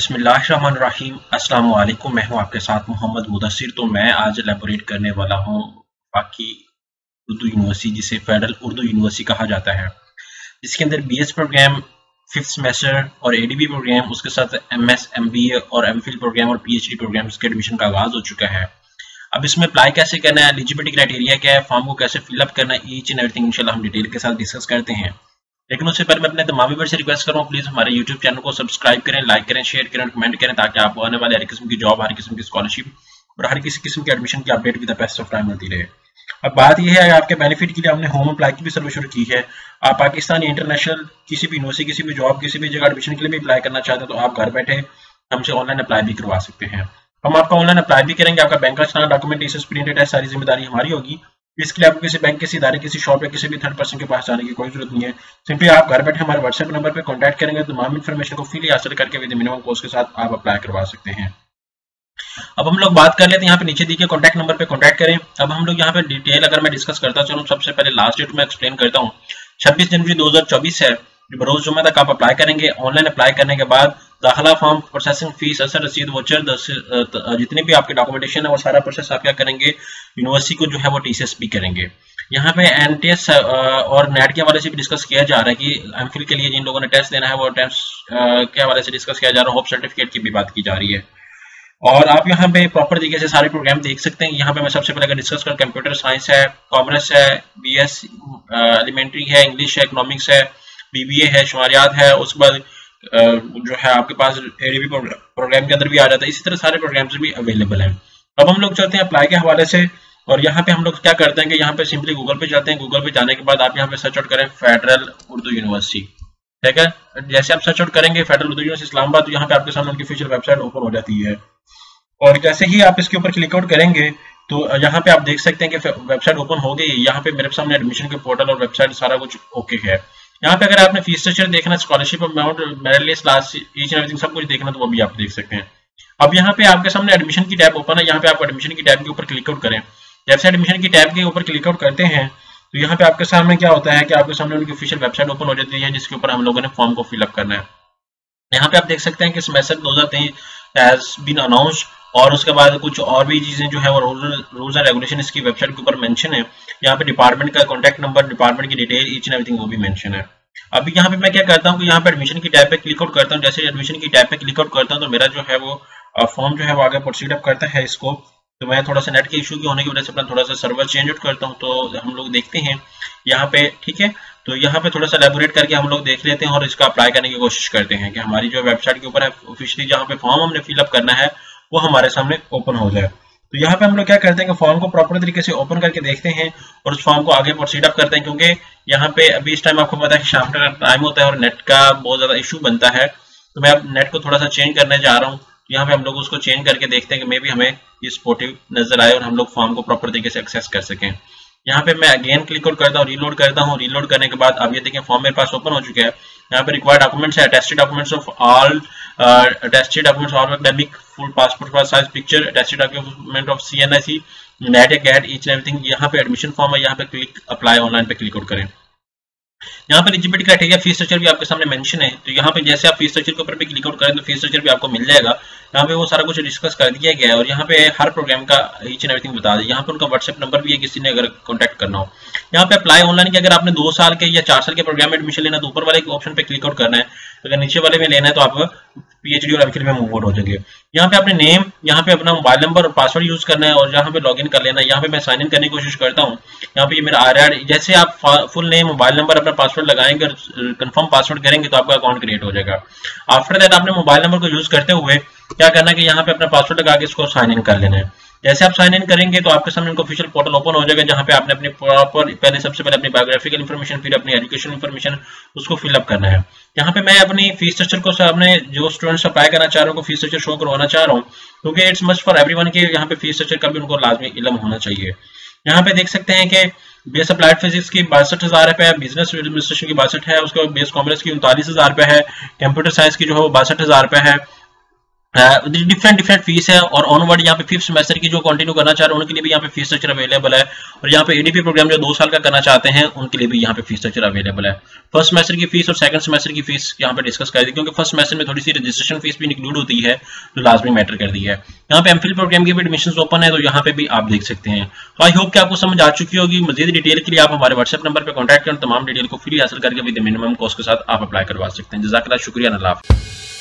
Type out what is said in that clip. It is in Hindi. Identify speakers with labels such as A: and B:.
A: बिस्मिल्लाहिर्रहमानिर्रहीम। अस्सलाम वालेकुम। मैं हूं आपके साथ मोहम्मद मुदस्सिर। तो मैं आज एलैबोरेट करने वाला हूं पाकि उर्दू यूनिवर्सिटी, जिसे फेडरल उर्दू यूनिवर्सिटी कहा जाता है, जिसके अंदर बीएस प्रोग्राम 5th सेमेस्टर और एडीबी प्रोग्राम, उसके साथ एमएस, एमबीए और एमफिल प्रोग्राम और पीएचडी प्रोग्राम के एडमिशन का आगाज हो चुका है। अब इसमें अप्लाई कैसे करना है, एलिजिबिलिटी क्राइटेरिया क्या है, फॉर्म को कैसे फिलअप करना है, ईच एंड एवरीथिंग इंशाल्लाह हम डिटेल के साथ डिस्कस करते हैं। लेकिन उससे पहले मैं अपने तमाम व्यूअर्स से रिक्वेस्ट कर रहा हूँ, प्लीज हमारे यूट्यूब चैनल को सब्सक्राइब करें, लाइक करें, शेयर करें और कमेंट करें, ताकि आपको आने वाले हर किस्म की जॉब, हर किस्म की स्कॉलरशिप और हर किसी किस्म की एडमिशन की update with the best of time मिलती रहे। अब बात यह है, आपके बेनिफिट के लिए हमने होम अप्लाई की भी सर्विस शुरू की है। आप पाकिस्तान इंटरनेशनल किसी भी यूनिवर्सिटी, किसी भी जॉब, किसी भी जगह एडमिशन के लिए भी अप्लाई करना चाहते हैं, तो आप घर बैठे हमसे ऑनलाइन अप्लाई भी करवा सकते हैं। हम आपका ऑनलाइन अप्लाई भी करेंगे, आपका बैंक का सारा डॉक्यूमेंटेशन प्रिंटेड है, सारी जिम्मेदारी हमारी होगी। इसके लिए आपको किसी बैंक, किसी इदारे, किसी शॉप या किसी भी थर्ड पर्सन के पास जाने की कोई जरूरत नहीं है। सिंपली आप घर बैठे हमारे व्हाट्सएप नंबर पर कॉन्टैक्ट करेंगे, तमाम इन्फॉर्मेशन को फ्रीली हासिल करके विद मिनिमम कॉस्ट के साथ आप अप्लाई करवा सकते हैं। अब हम लोग बात कर लेते हैं, यहाँ पे नीचे दिए कॉन्टैक्ट नंबर पे कॉन्टैक्ट करें। अब हम लोग यहाँ पे डिटेल अगर मैं डिस्कस करता चलूँ, सबसे पहले लास्ट डेट में एक्सप्लेन करता हूँ। 26 जनवरी 2024 है, बरोज जुम्मे तक आप अप्लाई करेंगे। ऑनलाइन अप्लाई करने के बाद दाखिला फॉर्म, प्रोसेसिंग फीस, असर, रसीद, वोचर, जितने भी आपके डॉक्यूमेंटेशन है वो सारा प्रोसेस आप क्या करेंगे, यूनिवर्सिटी को जो है वो टीसीएस भी करेंगे। यहाँ पे एनटीएस और नेट के हवाले से भी डिस्कस किया जा रहा है कि एमफिल के लिए जिन लोगों ने टेस्ट देना है वो टेस्ट के हवाले से डिस्कस किया जा रहा है। होप सर्टिफिकेट की भी बात की जा रही है। और आप यहाँ पे प्रॉपर तरीके से सारे प्रोग्राम देख सकते हैं। यहाँ पे मैं सबसे पहले अगर डिस्कस करूँ, कंप्यूटर साइंस है, कॉमर्स है, बीएस एलिमेंट्री है, इंग्लिश है, इकोनॉमिक्स है, बीबीए है, शुमारियात है, उसके बाद जो है आपके पास एडीबी प्रोग्राम के अंदर भी आ जाता है। इसी तरह सारे प्रोग्राम्स भी अवेलेबल हैं। अब हम लोग चलते हैं अप्लाई के हवाले से, और यहाँ पे हम लोग क्या करते हैं कि यहाँ पे सिंपली गूगल पे जाते हैं। गूगल पे जाने के बाद आप यहाँ पे सर्च आउट करें फेडरल उर्दू यूनिवर्सिटी, ठीक है। जैसे आप सर्च आउट करेंगे फेडरल उर्दू यूनिवर्सिटी इस्लामाबाद, तो यहाँ पे आपके सामने उनकी ऑफिशियल वेबसाइट ओपन हो जाती है। और जैसे ही आप इसके ऊपर क्लिक आउट करेंगे तो यहाँ पे आप देख सकते हैं कि वेबसाइट ओपन हो गई। यहाँ पे मेरे सामने एडमिशन के पोर्टल और वेबसाइट सारा कुछ ओके है। यहाँ पे अगर आपने फीस स्ट्रक्चर देखना, scholarship amount, merit list, last each and everything सब कुछ देखना, तो वो भी आप देख सकते हैं। अब यहाँ पे आपके सामने एडमिशन की टैब ओपन है। यहाँ पे आप एडमिशन की टैब के ऊपर क्लिक आउट करें। जैसे एडमिशन की टैब के ऊपर क्लिक आउट करते हैं तो यहाँ पे आपके सामने क्या होता है कि आपके सामने उनकी ऑफिशियल वेबसाइट ओपन हो जाती है, जिसके ऊपर हम लोगों ने फॉर्म को फिलअप करना है। यहाँ पे आप देख सकते हैं कि सेमेस्टर 2023 हैज बीन अनाउंस्ड, और उसके बाद कुछ और भी चीजें जो है वो रूल्स एंड रेगुलेशन इसकी वेबसाइट के ऊपर मेंशन है। यहाँ पे डिपार्टमेंट का कॉन्टैक्ट नंबर, डिपार्टमेंट की डिटेल, ईच एंड एवरीथिंग वो भी मेंशन है। अभी यहाँ पे मैं क्या करता हूँ कि यहाँ पे एडमिशन की टैब पे क्लिक आउट करता हूँ। जैसे एडमिशन की टैब पे क्लिक आउट करता हूँ तो मेरा जो है वो फॉर्म जो है वो आगे प्रोसीड अप करता है इसको। तो मैं थोड़ा सा नेट के इशू की होने की वजह से अपना थोड़ा सा सर्वर चेंज आउट करता हूँ, तो हम लोग देखते हैं यहाँ पे, ठीक है। तो यहाँ पे थोड़ा सा एलैबोरेट करके हम लोग देख लेते हैं और इसका अप्लाई करने की कोशिश करते हैं कि हमारी जो वेबसाइट के ऊपर है ऑफिशियली जहाँ पे फॉर्म हमने फिलअप करना है वो हमारे सामने ओपन हो जाए। तो यहाँ पे हम लोग क्या करते हैं कि फॉर्म को प्रॉपर तरीके से ओपन करके देखते हैं और उस फॉर्म को आगे प्रोसीड अप करते हैं, क्योंकि यहाँ पे अभी इस टाइम आपको पता है कि शाम का टाइम होता है और नेट का बहुत ज्यादा इशू बनता है। तो मैं अब नेट को थोड़ा सा चेंज करने जा रहा हूँ। यहाँ पे हम लोग उसको चेंज करके देखते हैं कि मे भी हमें ये सपोर्टिव नजर आए और हम लोग फॉर्म को प्रॉपर तरीके से एक्सेस कर सकें। यहाँ पे मैं अगेन क्लिक आउट करता हूँ, रीलोड करता हूँ। रीलोड करने के बाद अब ये देखें फॉर्म मेरे पास ओपन हो चुका है। यहाँ पे रिक्वायर्ड डॉक्यूमेंट्स है, attested documents of all, attested documents of academic, full passport size picture, attested document of CNIC, NET या गेट, ईच एंड एवरीथिंग। यहाँ पे एडमिशन फॉर्म है, यहाँ पे क्लिक अप्लाई ऑनलाइन पे क्लिक आउट करें। यहाँ पर एलिजिबिलिटी क्राइटेरिया, फीस स्ट्रक्चर भी आपके सामने मेंशन है। तो यहाँ पे जैसे आप फीस स्ट्रक्चर के ऊपर भी क्लिक आउट करें तो फीस स्ट्रक्चर भी आपको मिल जाएगा। यहाँ पे वो सारा कुछ डिस्कस कर दिया गया है और यहाँ पे हर प्रोग्राम का ईच एंड एवरीथिंग बता दें। यहाँ पे उनका व्हाट्सएप नंबर भी है, किसी ने अगर कॉन्टैक्ट करना हो। यहाँ पे अप्लाई ऑनलाइन की अगर आपने 2 साल के या 4 साल के प्रोग्राम में एडमिशन लेना तो ऊपर वाले ऑप्शन पे क्लिक आउट करना है। अगर नीचे वाले में लेना है तो आप पीएचडी और एमफिल में मूव आउट हो जाएंगे। यहाँ पे अपने नेम, यहाँ पे अपना मोबाइल नंबर और पासवर्ड यूज करना है और यहाँ पे लॉगिन कर लेना है। यहाँ पे मैं साइन इन करने की कोशिश करता हूँ। यहाँ पे ये मेरा आर, जैसे आप फुल नेम, मोबाइल नंबर, अपना पासवर्ड लगाएंगे और कंफर्म पासवर्ड करेंगे तो आपका अकाउंट क्रिएट हो जाएगा। आफ्टर दैट आपने मोबाइल नंबर को यूज करते हुए क्या करना है कि यहाँ पे अपना पासवर्ड लगा के इसको साइन इन कर लेना है। जैसे आप साइन इन करेंगे तो आपके सामने ऑफिशियल पोर्टल ओपन हो जाएगा, जहाँ पे आपने अपनी प्रॉपर पहले सबसे पहले अपनी बायोग्राफिकल इन्फॉर्मेशन, फिर अपनी एजुकेशन इन्फॉर्मेशन उसको फिलअप करना है। यहाँ पे मैं अपनी फीस स्ट्रक्चर को सामने जो स्टूडेंट्स अप्लाई करना चाह रहा हूँ फीस स्ट्रक्चर शो करवाना चाह रहा हूँ, क्योंकि इट्स मस्ट फॉर एवरीवन के यहाँ पे फीस स्ट्रक्चर का भी उनको लाजमी इल्म होना चाहिए। यहाँ पे देख सकते हैं कि बेस अप्लाइड फिजिक्स की 62,000 रुपए है, बिजनेस एडमिनिस्ट्रेशन की 62 है, उसके बाद बेस कॉमर्स की 39,000 रुपए है, कंप्यूटर साइंस की जो है वो 62,000 रुपए है, डिफरेंट फीस है। और ऑनवर्ड यहाँ पे 5th सेमेस्टर की जो कंटिन्यू करना चाह रहे हैं उनके लिए भी यहाँ पे फीस स्ट्रक्चर अवेलेबल है। और यहाँ पे एडीपी प्रोग्राम जो 2 साल का करना चाहते हैं उनके लिए भी यहाँ पे फीस स्ट्रक्चर अवेलेबल है। फर्स्ट सेमेस्टर की फीस और सेकंड सेमेस्टर की फीस यहाँ पे डिस्कस कर दी, क्योंकि फर्स्ट सेमेस्टर में थोड़ी सी रजिस्ट्रेशन फीस भी इंक्लूड होती है जो लाजमी मैटर कर दी है। यहाँ पे एमफिल प्रोग्राम की भी एडमिशन ओपन है, तो यहाँ पे भी आप देख सकते हैं। तो आई होप कि आपको समझ आ चुकी होगी। मजीद डिटेल के लिए आप हमारे व्हाट्सएप नंबर पर कॉन्टैक्ट करें, तमाम डिटेल को फ्री हासिल करके विद मिनिमम कॉस्ट के साथ आप अप्लाई करवा सकते हैं। जज़ाकल्लाह, शुक्रिया, अल्लाह हाफ़िज़।